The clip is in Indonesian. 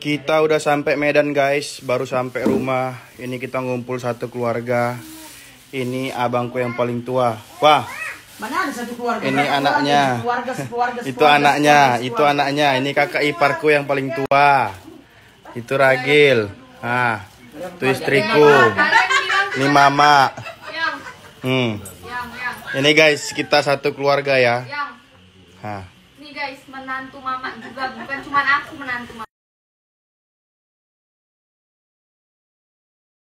Kita udah sampai Medan guys, baru sampai rumah. Ini kita ngumpul satu keluarga. Ini abangku yang paling tua. Wah, mana ada satu keluarga? ini anaknya. Itu anaknya, itu anaknya. Ini kakak iparku yang paling tua. Itu Ragil. Nah, itu istriku. Ini mama. Ini guys, kita satu keluarga ya. Ini guys, menantu mama juga, bukan cuma aku menantu mama.